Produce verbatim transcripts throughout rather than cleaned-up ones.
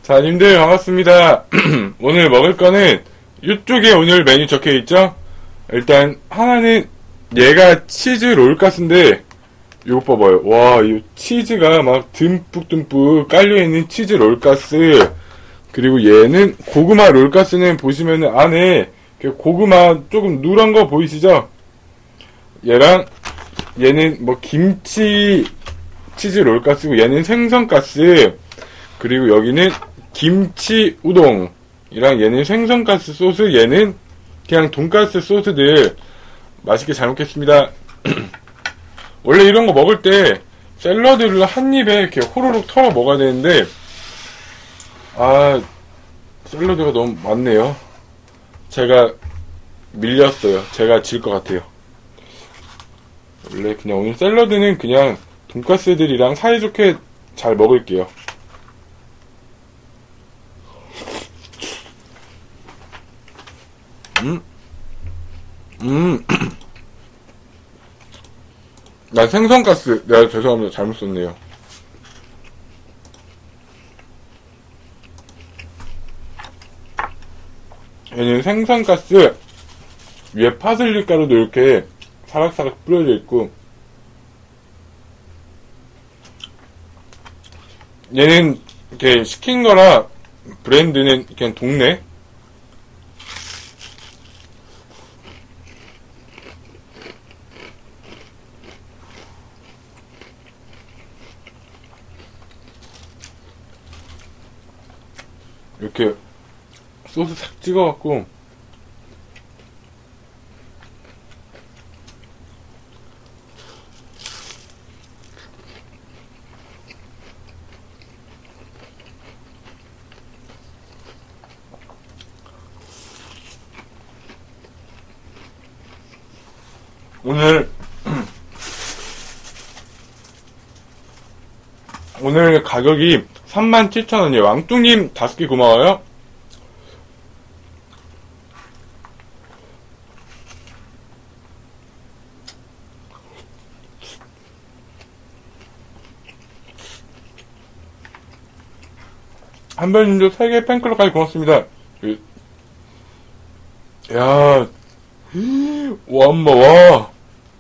자, 님들 반갑습니다. 오늘 먹을 거는 이쪽에 오늘 메뉴 적혀 있죠? 일단 하나는 얘가 치즈 롤가스인데 이거 봐봐요. 와, 이 치즈가 막 듬뿍듬뿍 깔려있는 치즈 롤가스. 그리고 얘는 고구마 롤가스는 보시면은 안에 고구마 조금 누런 거 보이시죠? 얘랑 얘는 뭐 김치 치즈 롤가스고 얘는 생선가스. 그리고 여기는 김치 우동이랑 얘는 생선가스 소스, 얘는 그냥 돈가스 소스들 맛있게 잘 먹겠습니다. 원래 이런 거 먹을 때 샐러드를 한 입에 이렇게 호로록 털어 먹어야 되는데 아, 샐러드가 너무 많네요. 제가 밀렸어요. 제가 질 것 같아요. 원래 그냥 오늘 샐러드는 그냥 돈가스들이랑 사이좋게 잘 먹을게요. 음, 음, 나 생선가스, 내가 죄송합니다. 잘못 썼네요. 얘는 생선가스, 위에 파슬리 가루도 이렇게 사락사락 뿌려져 있고, 얘는 이렇게 시킨 거라 브랜드는 그냥 동네. 이렇게 소스 싹 찍어갖고 오늘 오늘 가격이 삼만 칠천 원이에요. 왕뚱님 다섯 개 고마워요. 한별님도 세 개 팬클럽까지 고맙습니다. 야, 와, 엄마, 와.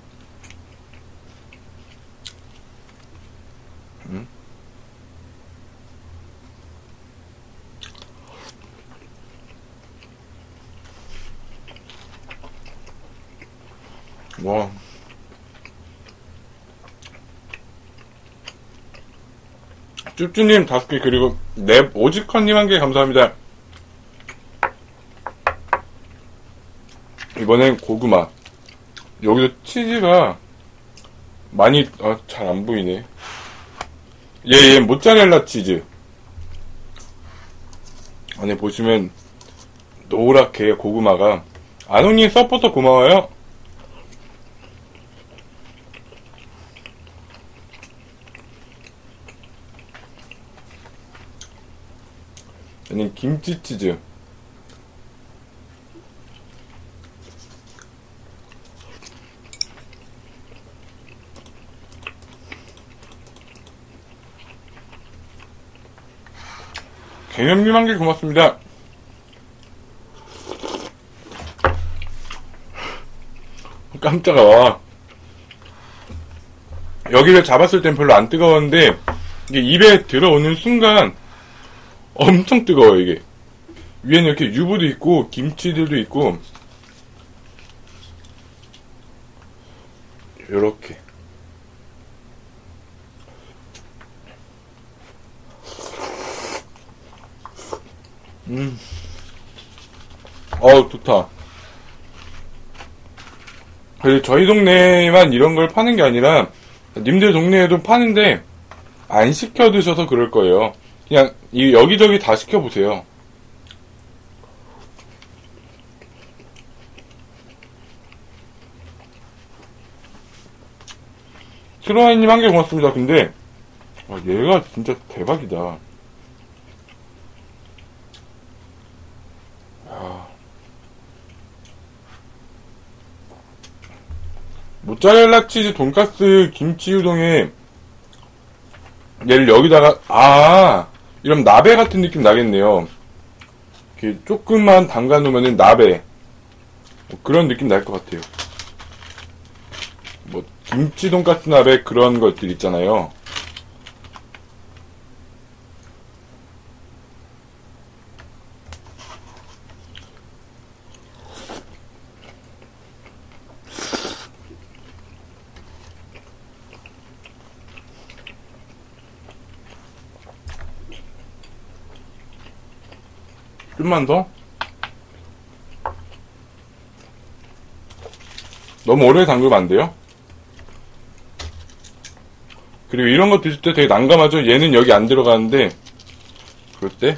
응? 와. 쭈쭈님 다섯 개, 그리고 넵 오지컨님 한 개 감사합니다. 이번엔 고구마. 여기도 치즈가 많이, 아, 잘 안 보이네. 얘, 얘, 모짜렐라 치즈. 안에 보시면 노랗게 고구마가. 아노님 서포터 고마워요. 얘는 김치치즈. 개념님 한 개 고맙습니다. 깜짝아. 와. 여기를 잡았을 땐 별로 안 뜨거웠는데 이게 입에 들어오는 순간 엄청 뜨거워요. 이게 위에는 이렇게 유부도 있고 김치들도 있고 요렇게. 음, 어우 좋다. 그래서 저희 동네에만 이런 걸 파는 게 아니라 님들 동네에도 파는데 안 시켜 드셔서 그럴 거예요. 그냥 이 여기저기 다 시켜보세요. 트로아이님 한 개 고맙습니다. 근데 아, 얘가 진짜 대박이다. 모짜렐라 치즈 돈가스 김치 우동에 얘를 여기다가, 아, 이런 나베 같은 느낌 나겠네요. 이렇게 조금만 담가 놓으면은 나베. 뭐 그런 느낌 날 것 같아요. 뭐, 김치 돈가스 나베 그런 것들 있잖아요. 좀만 더? 너무 오래 담그면 안 돼요? 그리고 이런 거 드실 때 되게 난감하죠? 얘는 여기 안 들어가는데, 그럴 때?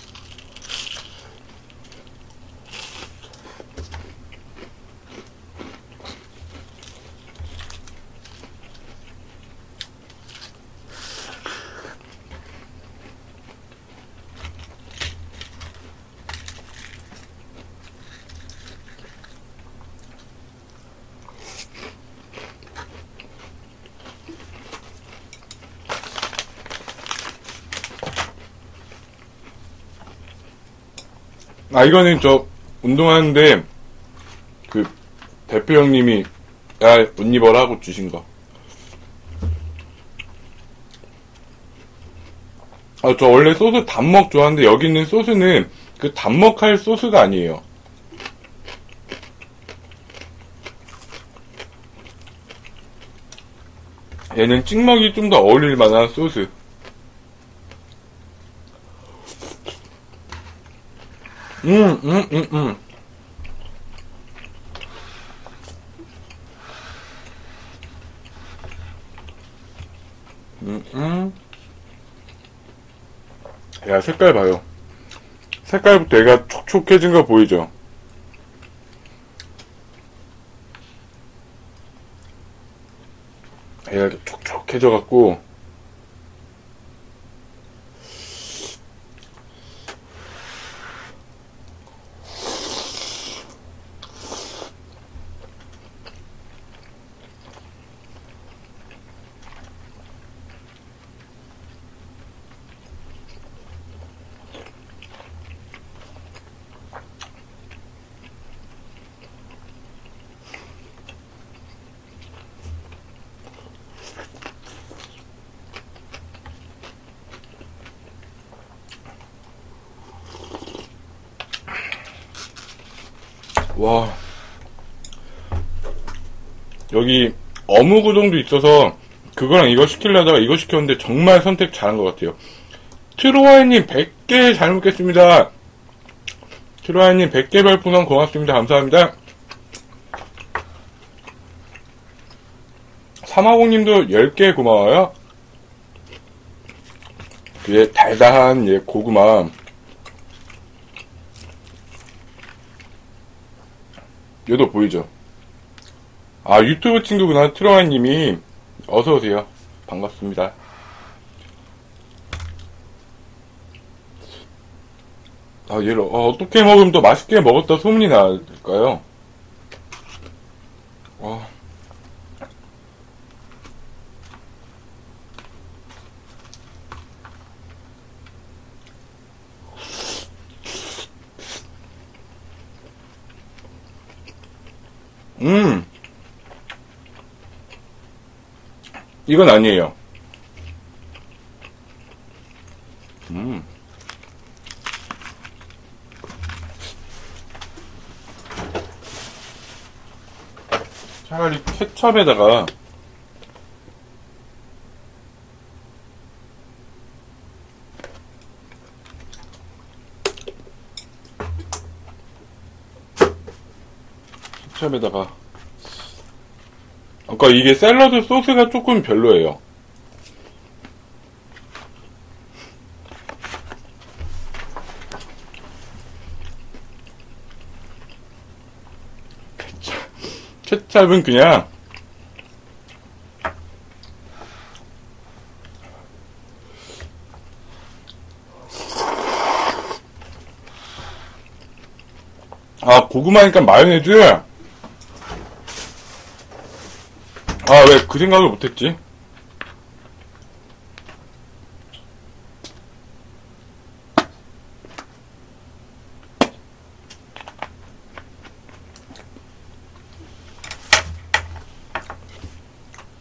아, 이거는 저, 운동하는데, 그, 대표 형님이, 야, 옷 입어라 하고 주신 거. 아, 저 원래 소스 단먹 좋아하는데, 여기 있는 소스는, 그 단먹할 소스가 아니에요. 얘는 찍먹이 좀 더 어울릴 만한 소스. 음, 음, 음, 음. 음, 음. 야, 색깔 봐요. 색깔부터 얘가 촉촉해진 거 보이죠? 얘가 이렇게 촉촉해져갖고, 와. 여기 어묵 우동도 있어서 그거랑 이거 시키려다가 이거 시켰는데 정말 선택 잘한 것 같아요. 트로아이님 백 개 잘 먹겠습니다. 트로아이님 백 개 별풍선 고맙습니다. 감사합니다. 삼하공님도 열 개 고마워요. 그게 달달한 예, 고구마. 얘도 보이죠? 아, 유튜브 친구구나. 트로아이님이. 어서오세요. 반갑습니다. 아, 얘를 어, 어떻게 먹으면 더 맛있게 먹었다 소문이 날까요? 와. 음. 이건 아니에요. 음. 차라리 케첩에다가 케첩에다가 아까 이게 샐러드 소스가 조금 별로예요. 케찹은 그냥 아 고구마니까 마요네즈. 아 왜 그 생각을 못했지?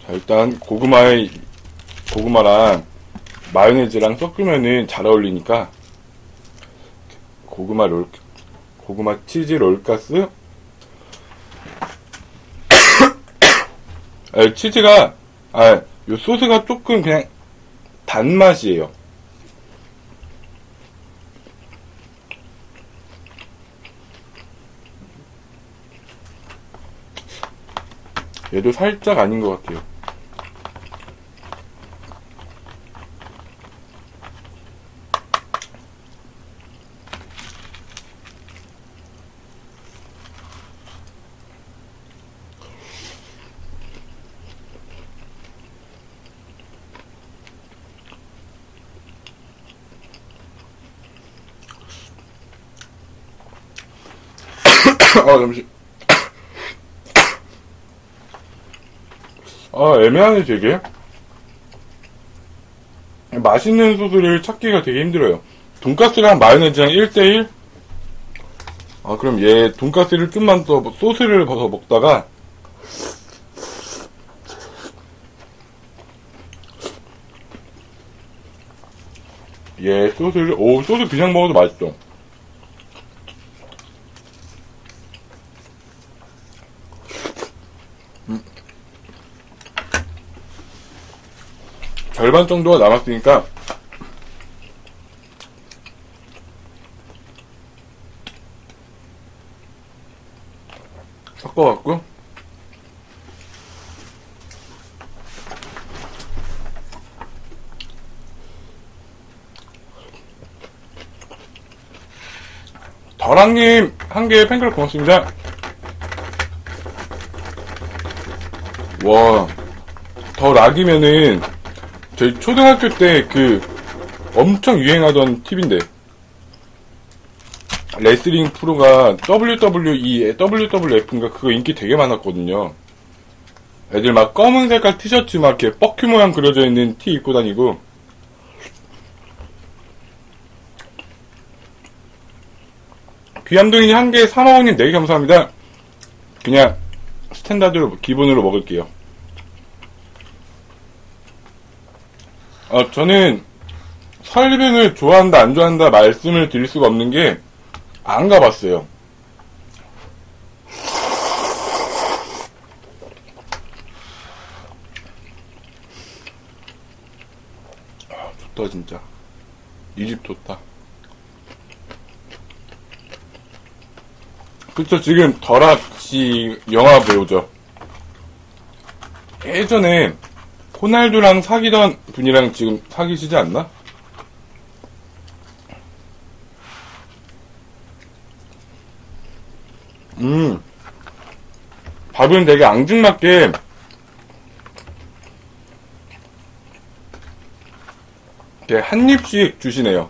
자, 일단 고구마에 고구마랑 마요네즈랑 섞으면은 잘 어울리니까 고구마 롤 고구마 치즈 롤가스. 아, 치즈가 아, 요 소스가 조금 그냥 단맛이에요. 얘도 살짝 아닌 것 같아요. 아, 잠시. 아, 애매하네, 되게. 맛있는 소스를 찾기가 되게 힘들어요. 돈가스랑 마요네즈랑 일 대 일? 아, 그럼 얘 돈가스를 좀만 더 소스를 벗어 먹다가 얘 소스를, 오, 소스 그냥 먹어도 맛있어. 음. 절반 정도가 남았으니까 섞어갖고 더랑님 한 개 팬클럽 고맙습니다. 와, 더 락이면은 저희 초등학교 때 그 엄청 유행하던 팁인데, 레슬링 프로가 더블유 더블유 이, 더블유 더블유 에프인가 그거 인기 되게 많았거든요. 애들 막 검은 색깔 티셔츠 막 이렇게 뻑큐 모양 그려져 있는 티 입고 다니고. 귀암동이니 한 개, 사마원님 네 개 감사합니다. 그냥 스탠다드로 기본으로 먹을게요. 어, 저는 설빙을 좋아한다 안 좋아한다 말씀을 드릴 수가 없는 게 안 가봤어요. 아, 좋다 진짜. 이 집 좋다. 그쵸, 지금 더락씨 영화 배우죠. 예전에 호날두랑 사귀던 분이랑 지금 사귀시지 않나? 음, 밥은 되게 앙증맞게 이렇게 한 입씩 주시네요.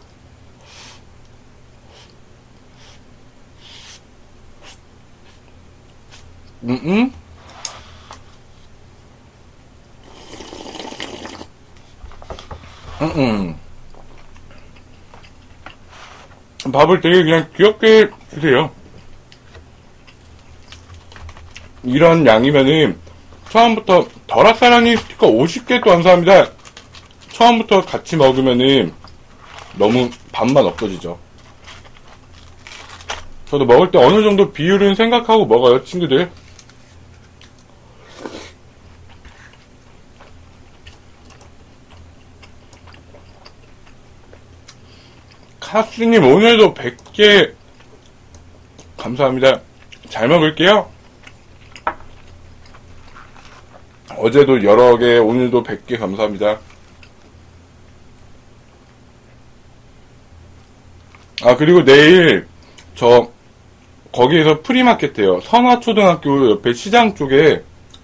음, 음? 음, 음. 밥을 되게 그냥 귀엽게 주세요. 이런 양이면은 처음부터 더락사랑님 스티커 오십 개 또 감사합니다. 처음부터 같이 먹으면은 너무 밥만 없어지죠. 저도 먹을 때 어느 정도 비율은 생각하고 먹어요, 친구들. 카스님 오늘도 백 개 감사합니다. 잘 먹을게요. 어제도 여러 개, 오늘도 백 개 감사합니다. 아, 그리고 내일 저 거기에서 프리마켓 해요. 선화초등학교 옆에 시장 쪽에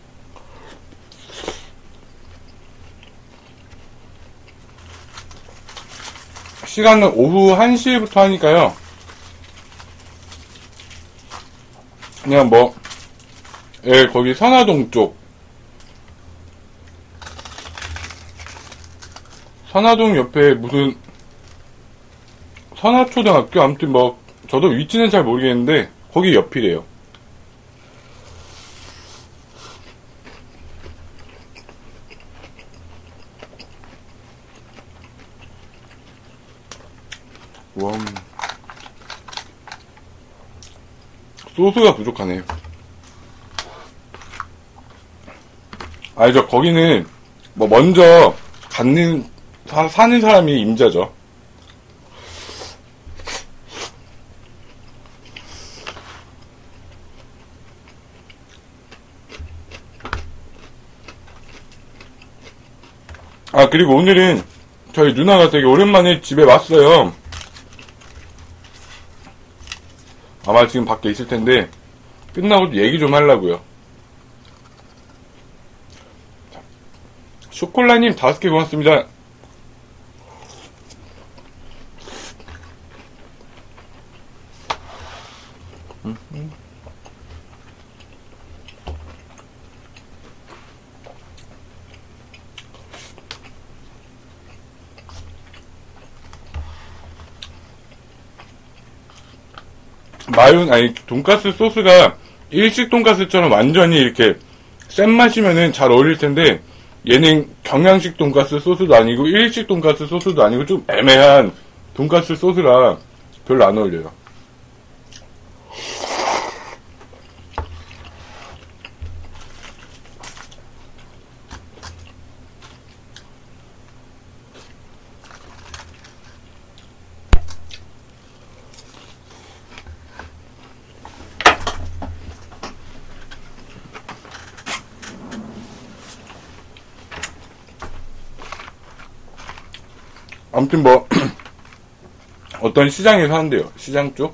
시간은 오후 한 시부터 하니까요. 그냥 뭐, 예, 거기 선화동 쪽. 선화동 옆에 무슨, 선화초등학교? 아무튼 뭐, 저도 위치는 잘 모르겠는데, 거기 옆이래요. 와. 소스가 부족하네. 알죠? 거기는 뭐 먼저 갖는 사, 사는 사람이 임자죠. 아, 그리고 오늘은 저희 누나가 되게 오랜만에 집에 왔어요. 아마 지금 밖에 있을 텐데 끝나고 얘기 좀 하려고요. 쇼콜라님 다섯 개 고맙습니다. 음, 음. 마요, 아니, 돈가스 소스가 일식 돈가스처럼 완전히 이렇게 센 맛이면은 잘 어울릴 텐데, 얘는 경양식 돈가스 소스도 아니고, 일식 돈가스 소스도 아니고, 좀 애매한 돈가스 소스라 별로 안 어울려요. 아무튼 뭐 어떤 시장에서 한대요. 시장 쪽.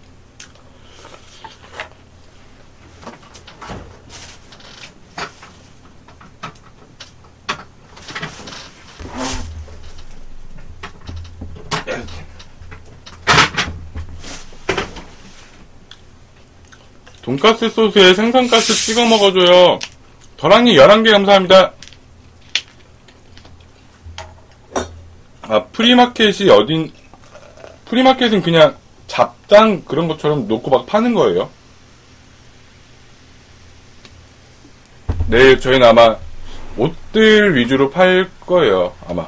돈가스 소스에 생선가스 찍어 먹어줘요. 더랑이 열한 개 감사합니다. 아, 프리마켓이 어딘, 프리마켓은 그냥 잡장 그런 것처럼 놓고 막 파는 거예요. 네, 저희는 아마 옷들 위주로 팔 거예요, 아마.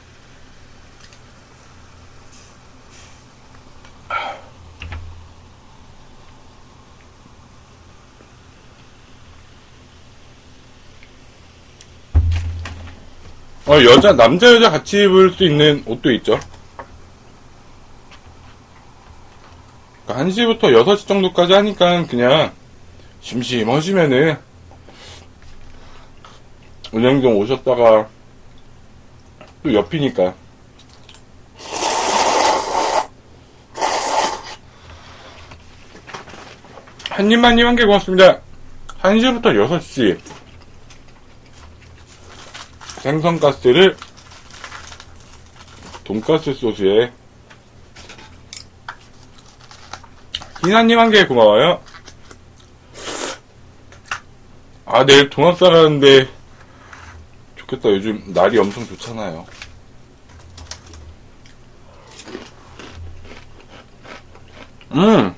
어, 여자, 남자, 여자 같이 입을 수 있는 옷도 있죠. 한 시부터 여섯 시 정도까지 하니까 그냥 심심하시면은 은행동 오셨다가 또 옆이니까. 한입만님 한 개 고맙습니다. 한 시부터 여섯 시. 생선가스를 돈가스 소스에. 희나님 한 개 고마워요. 아, 내일 동학사 가는데 좋겠다. 요즘 날이 엄청 좋잖아요. 음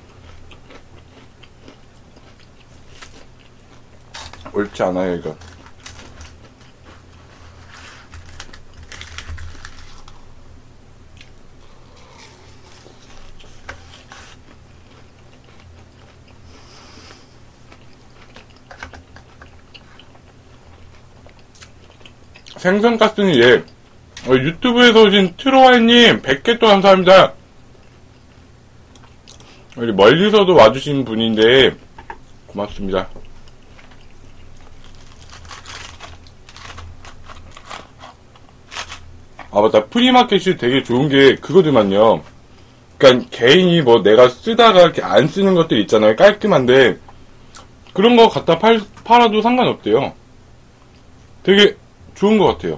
옳지 않아요, 이거. 생선가스는 예. 어, 유튜브에서 오신 트로와이님 백 개 또 감사합니다. 우리 멀리서도 와주신 분인데 고맙습니다. 아, 맞다. 프리마켓이 되게 좋은 게 그거더만요. 그러니까 개인이 뭐 내가 쓰다가 이렇게 안 쓰는 것들 있잖아요. 깔끔한데 그런 거 갖다 팔, 팔아도 상관없대요. 되게 좋은 것 같아요.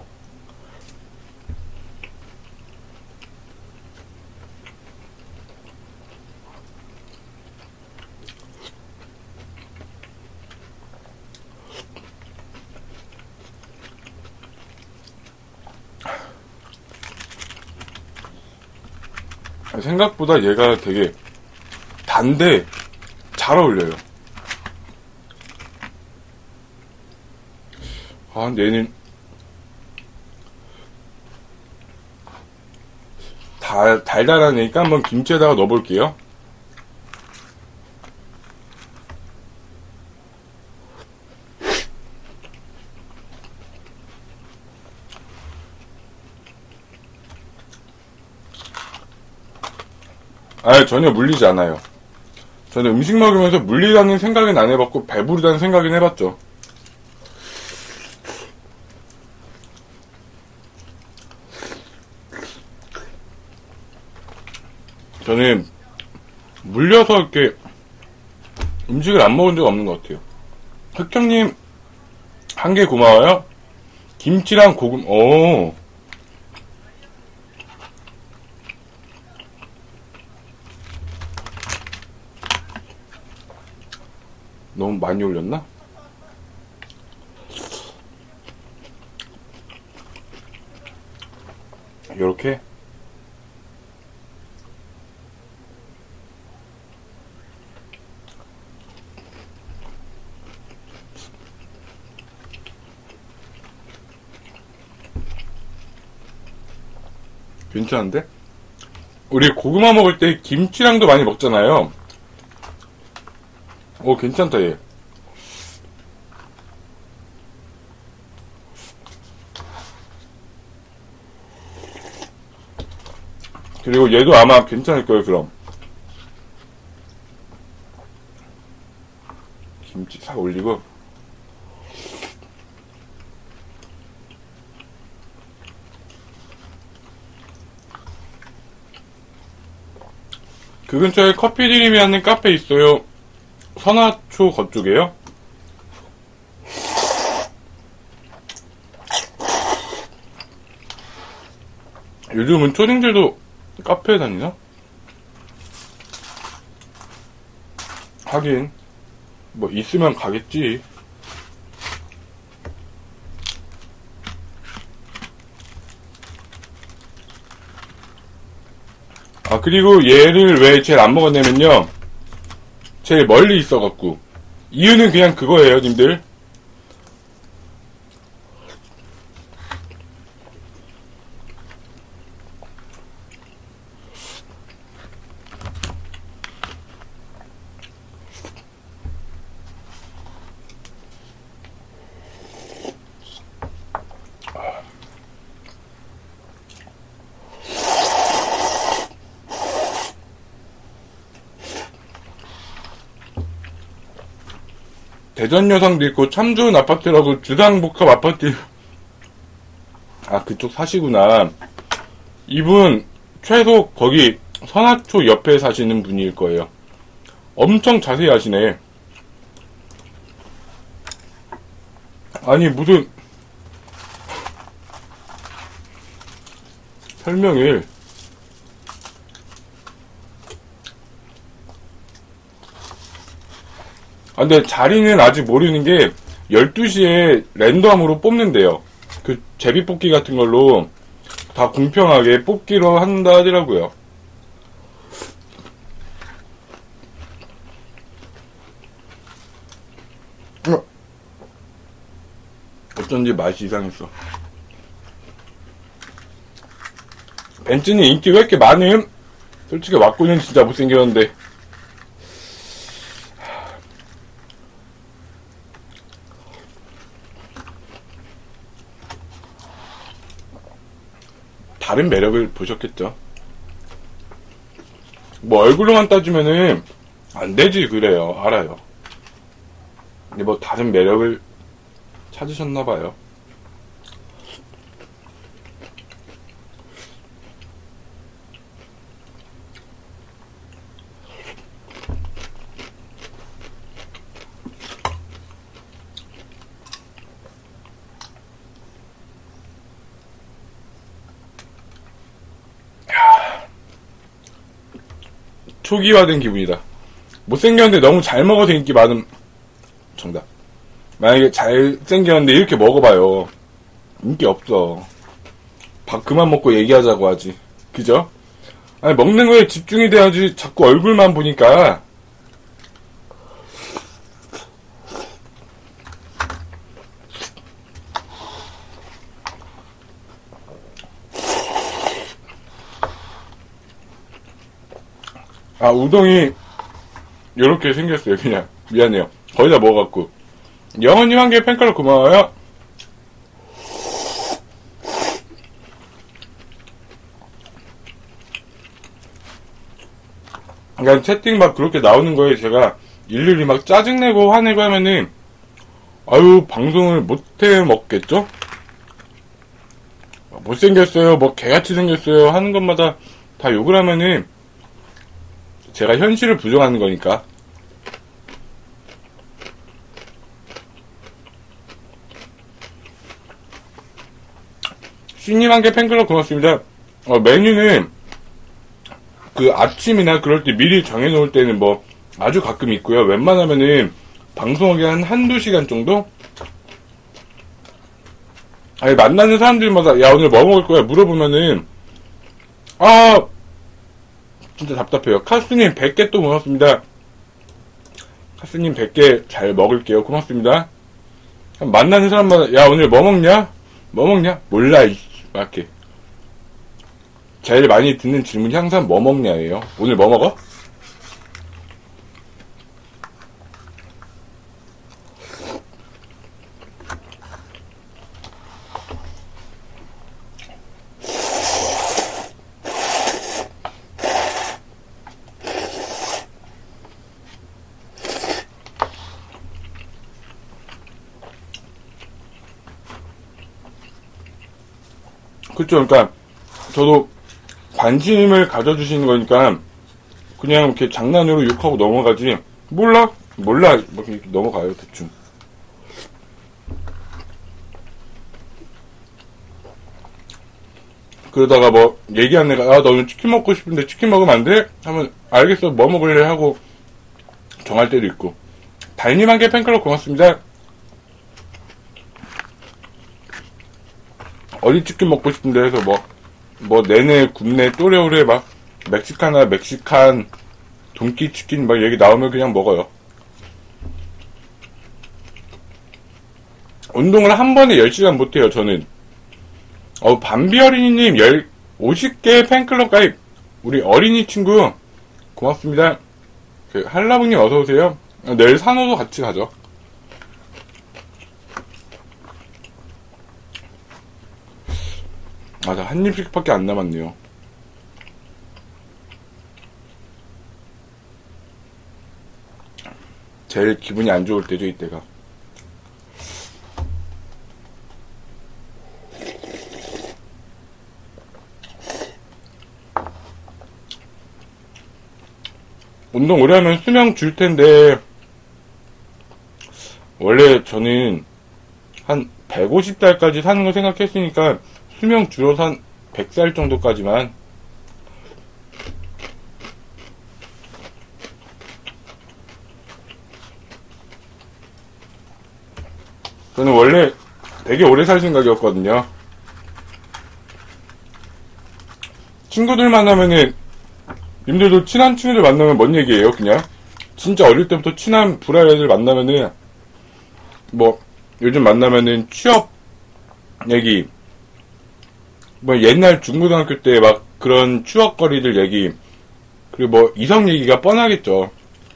생각보다 얘가 되게 단데 잘 어울려요. 아, 근데 얘는 다 달달하니까 한번 김치에다가 넣어볼게요. 아, 전혀 물리지 않아요. 저는 음식 먹으면서 물리다는 생각은 안 해봤고 배부르다는 생각은 해봤죠. 저는 물려서 이렇게 음식을 안 먹은 적 없는 것 같아요. 흑형님 한 개 고마워요. 김치랑 고금 오 너무 많이 올렸나? 요렇게 괜찮은데? 우리 고구마 먹을 때 김치랑도 많이 먹잖아요. 오, 괜찮다, 얘. 그리고 얘도 아마 괜찮을 거예요, 그럼. 김치 싹 올리고. 그 근처에 커피드림이 하는 카페 있어요. 선화초 거쪽에요. 요즘은 초딩들도 카페에 다니나? 하긴 뭐 있으면 가겠지. 아, 그리고 얘를 왜 제일 안 먹었냐면요, 제일 멀리 있어갖고. 이유는 그냥 그거예요, 님들. 대전 여상도 있고 참 좋은 아파트라고 주상복합 아파트. 아, 그쪽 사시구나. 이분 최소 거기 선화초 옆에 사시는 분일 거예요. 엄청 자세히 하시네. 아니 무슨 설명을. 아, 근데 자리는 아직 모르는 게 열두 시에 랜덤으로 뽑는데요. 그 제비뽑기 같은 걸로 다 공평하게 뽑기로 한다 하더라고요. 어쩐지 맛이 이상했어. 벤츠는 인기가 왜 이렇게 많음? 솔직히 왁구는 진짜 못생겼는데. 다른 매력을 보셨겠죠? 뭐 얼굴로만 따지면은 안 되지, 그래요. 알아요. 근데 뭐 다른 매력을 찾으셨나봐요. 초기화된 기분이다. 못생겼는데 너무 잘 먹어서 인기 많은. 정답. 만약에 잘생겼는데 이렇게 먹어봐요, 인기 없어. 밥 그만 먹고 얘기하자고 하지. 그죠? 아니, 먹는 거에 집중이 돼야지. 자꾸 얼굴만 보니까. 아, 우동이 요렇게 생겼어요. 그냥 미안해요. 거의 다 먹어갖고. 영원님 한 개 팬클럽 고마워요. 그러니까 채팅 막 그렇게 나오는 거에 제가 일일이 막 짜증내고 화내고 하면은 아유 방송을 못해 먹겠죠? 못생겼어요 뭐 개같이 생겼어요 하는 것마다 다 욕을 하면은 제가 현실을 부정하는 거니까. 씨님 한 개 팬클럽 고맙습니다. 어, 메뉴는 그 아침이나 그럴 때 미리 정해놓을 때는 뭐 아주 가끔 있고요. 웬만하면은 방송하기 한 한두 시간 정도? 아니 만나는 사람들마다 야 오늘 뭐 먹을 거야 물어보면은 아 진짜 답답해요. 카스님 백 개 또 고맙습니다. 카스님 백 개 잘 먹을게요. 고맙습니다. 만나는 사람마다 야 오늘 뭐 먹냐? 뭐 먹냐? 몰라 이 맞게. 제일 많이 듣는 질문이 항상 뭐 먹냐예요. 오늘 뭐 먹어? 그쵸. 그러니까 저도 관심을 가져주시는 거니까 그냥 이렇게 장난으로 욕하고 넘어가지. 몰라? 몰라. 뭐 이렇게 넘어가요 대충. 그러다가 뭐 얘기한 애가 아 너 오늘 치킨 먹고 싶은데 치킨 먹으면 안 돼? 하면 알겠어 뭐 먹을래 하고 정할 때도 있고. 달님 한 개 팬클럽 고맙습니다. 어디 치킨 먹고 싶은데 해서 뭐, 뭐, 내내, 굽네, 또래오래 막, 멕시카나, 멕시칸, 돈끼 치킨 막 얘기 나오면 그냥 먹어요. 운동을 한 번에 열 시간 못해요, 저는. 어, 밤비 어린이님, 열, 오십 개 팬클럽 가입. 우리 어린이 친구, 고맙습니다. 그, 한라봉님 어서오세요. 내일 산호도 같이 가죠. 맞아, 한 입씩밖에 안 남았네요. 제일 기분이 안 좋을 때죠, 이때가. 운동 오래 하면 수명 줄 텐데, 원래 저는 한 백오십 달까지 사는 거 생각했으니까, 수명 줄어서 한 백 살 정도까지만. 저는 원래 되게 오래 살 생각이었거든요. 친구들 만나면은, 님들도 친한 친구들 만나면 뭔 얘기예요, 그냥? 진짜 어릴 때부터 친한 불알 애들 만나면은, 뭐, 요즘 만나면은 취업 얘기, 뭐 옛날 중고등학교 때 막 그런 추억거리들 얘기, 그리고 뭐 이성 얘기가 뻔하겠죠.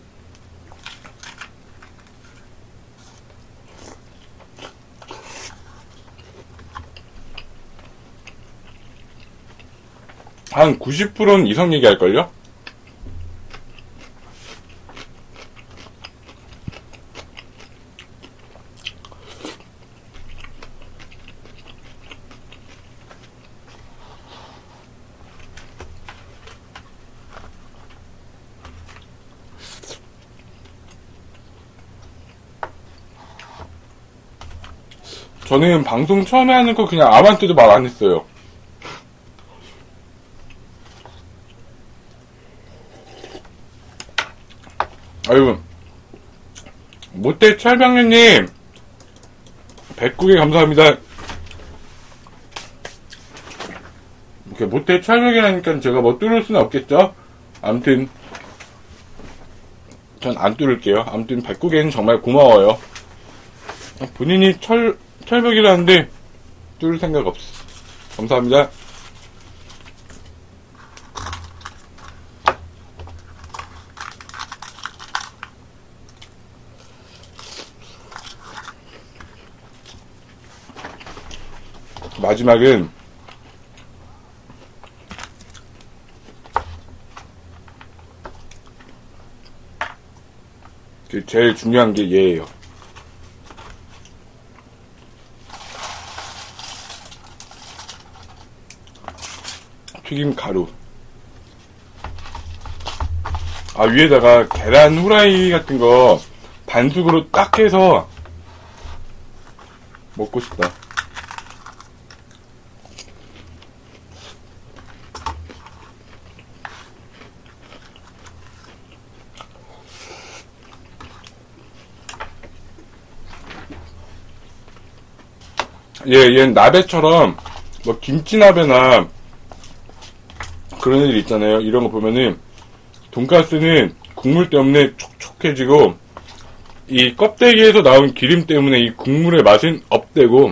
한 구십 퍼센트는 이성 얘기 할걸요? 저는 방송 처음에 하는 거 그냥 아무한테도 말 안 했어요. 아이고, 모태 철병류님, 백구 개 감사합니다. 이렇게 모태 철벽이라니까 제가 뭐 뚫을 수는 없겠죠? 아무튼, 전 안 뚫을게요. 아무튼 백구 개는 정말 고마워요. 본인이 철, 철벽이라는데 뚫을 생각 없어. 감사합니다. 마지막은 제일 중요한 게 얘예요. 튀김 가루. 아, 위에다가 계란 후라이 같은 거 반숙으로 딱 해서 먹고 싶다. 얘, 얘는 나베처럼 뭐 김치나베나 그런 애들 있잖아요. 이런 거 보면은 돈가스는 국물 때문에 촉촉해지고 이 껍데기에서 나온 기름 때문에 이 국물의 맛은 업되고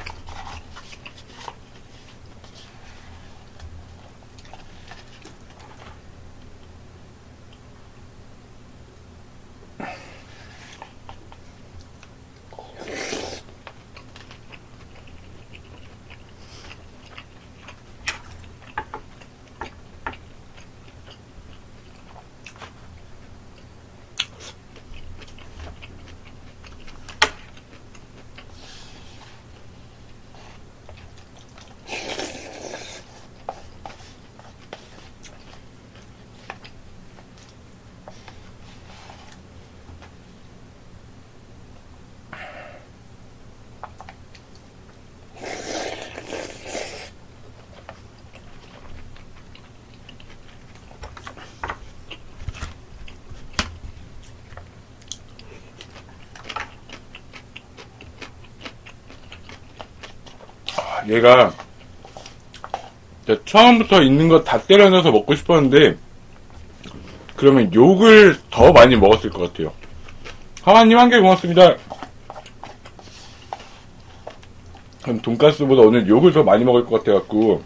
얘가 처음부터 있는 거 다 때려 넣어서 먹고 싶었는데 그러면 욕을 더 많이 먹었을 것 같아요. 하와님 한 개 고맙습니다. 그럼 돈가스보다 오늘 욕을 더 많이 먹을 것 같아갖고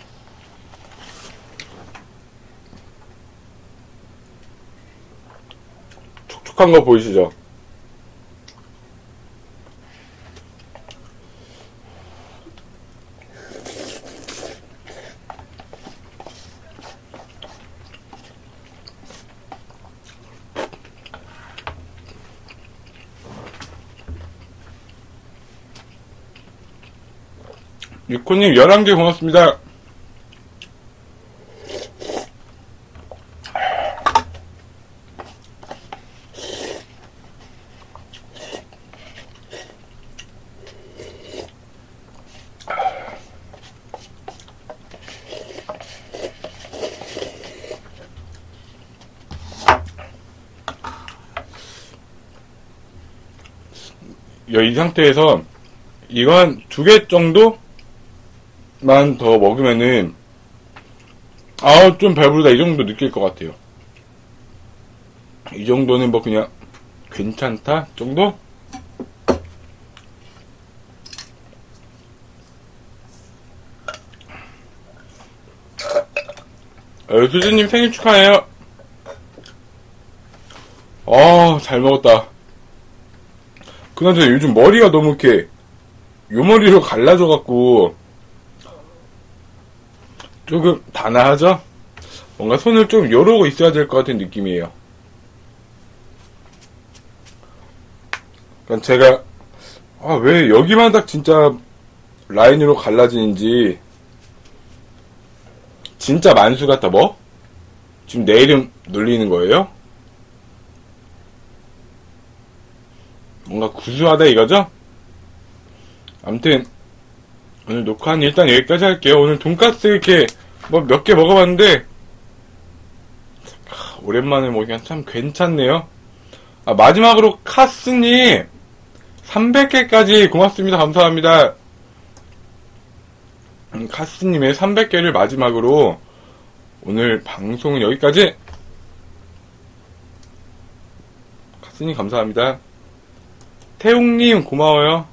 촉촉한 거 보이시죠? 유코님 열한 개 고맙습니다. 이 상태에서 이건 두 개 정도? 만 더 먹으면은 아우 좀 배부르다 이 정도 느낄 것 같아요. 이 정도는 뭐 그냥 괜찮다 정도? 어, 수진님 생일 축하해요. 아, 잘 먹었다. 그나저나 요즘 머리가 너무 이렇게 요 머리로 갈라져갖고 조금 단아하죠? 뭔가 손을 좀 요러고 있어야 될 것 같은 느낌이에요. 그러니까 제가 아, 왜 여기만 딱 진짜 라인으로 갈라지는지 진짜 만수 같다 뭐? 지금 내 이름 놀리는 거예요? 뭔가 구수하다 이거죠? 아무튼 오늘 녹화는 일단 여기까지 할게요. 오늘 돈가스 이렇게 뭐 몇 개 먹어봤는데 오랜만에 먹으니까 참 괜찮네요. 아, 마지막으로 카스님 삼백 개까지 고맙습니다. 감사합니다. 음, 카스님의 삼백 개를 마지막으로 오늘 방송은 여기까지. 카스님 감사합니다. 태웅님 고마워요.